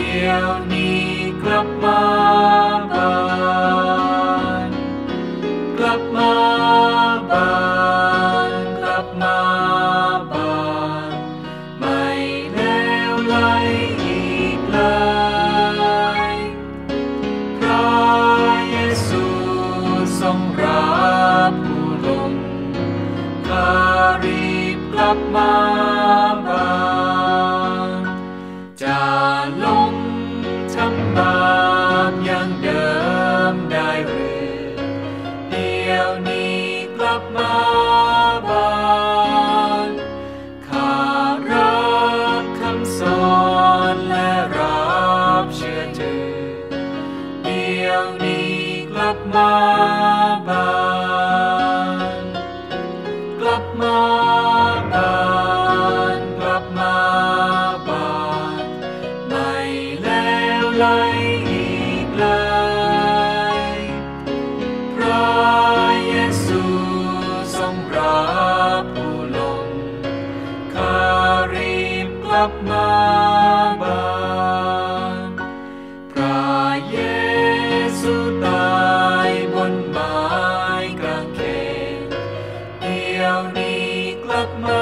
ดี๋ยวนี้กลับมาบ้านกลับมาบ้านกลับมาบ้านไม่เลวไหลอีกเลยพระเยซูทรงรับผู้หลงข้ารีบกลับมาบ้านจะหลงทำบาปอย่างเดิมได้หรือเดี๋ยวนี้กลับมาบ้านข้ารับคำสอนและรับเชื่อถือเดี๋ยวนี้กลับมาบ้านกลับมาบ้านกลับมาบ้านไม่แล้วไหลอีกเลยพระเยซูทรงรับผู้หลงข้ารีบกลับมาบ้านพระเยซูตายบนไม้กางเขนเดี๋ยวนี้กลับมา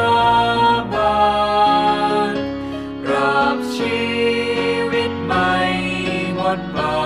บ้านรับชีวิตใหม่หมดบา